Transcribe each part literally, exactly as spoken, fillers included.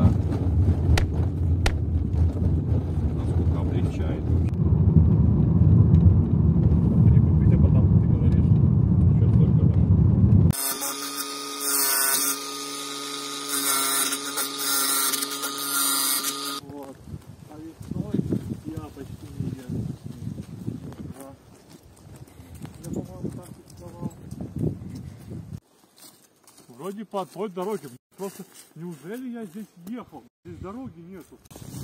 да. Насколько облегчает. Не купить, а потом ты говоришь. Что столько там? Вот. А весной я почти не езжу. Да. Я, по-моему, так и сказал. Вроде по той дороге. Просто неужели я здесь ехал? Здесь дороги нету.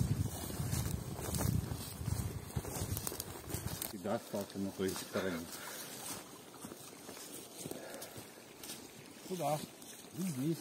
Всегда остался на той стороне. Куда? Здесь.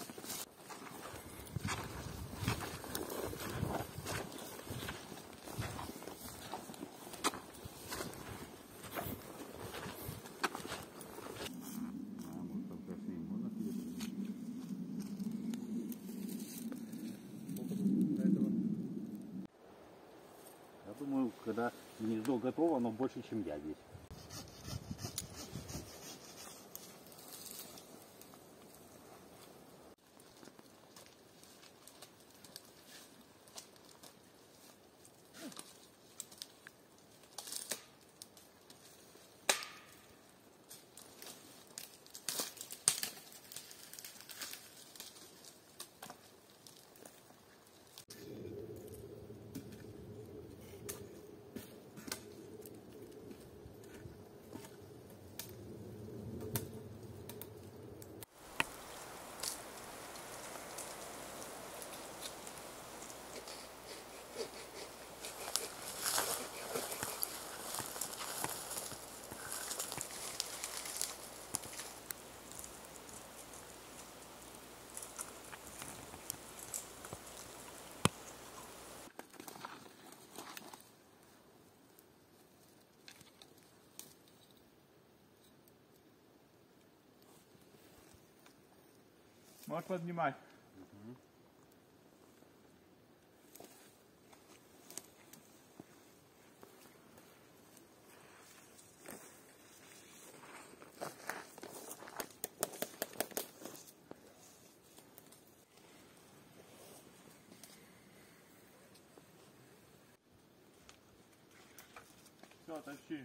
Я думаю, когда гнездо готово, оно больше, чем я здесь. Можешь поднимать. Угу. Все, тащи.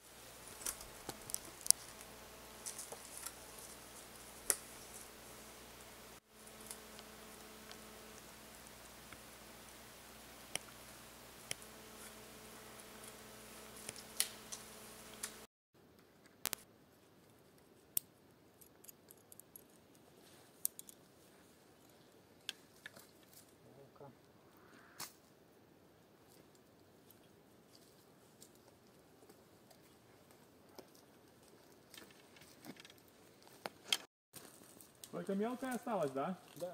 Только мелкая осталась, да? Да.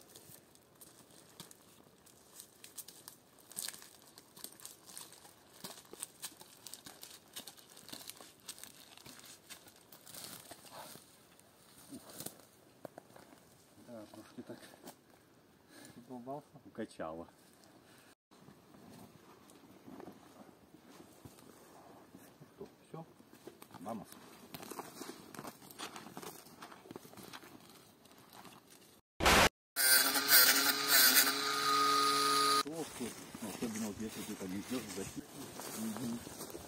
Да, трошки так Задолбался. укачало. Все. Вамос. Ну, особенно вот если ты там идешь в защиту. Угу.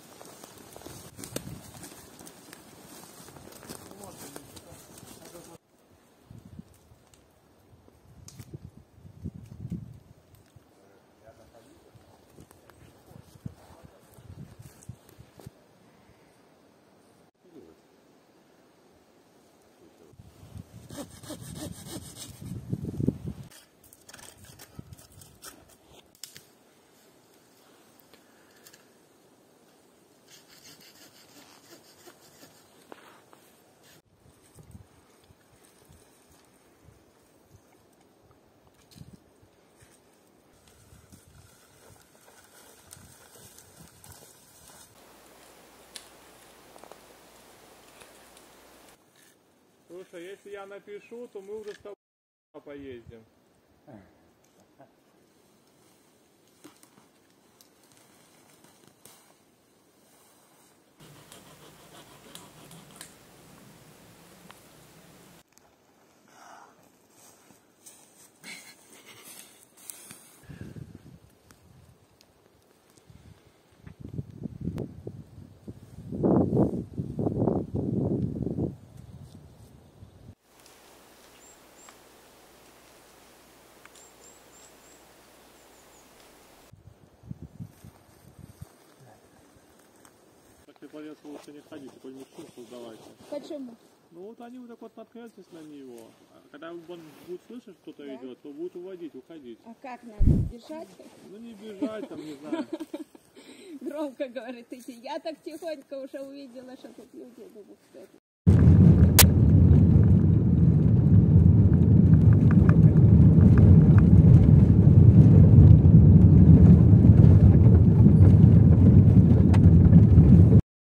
Слушай, если я напишу, то мы уже с тобой поездим. по лесу лучше не ходить, такой шум создавайте. Почему? Ну вот они вот так вот наткнетесь на него. А когда он будет слышать, что-то Да. идет, то будет уводить, уходить. А как надо? Бежать? Ну не бежать, там, не знаю. Громко говорит, идти. Я так тихонько уже увидела, что тут люди идут.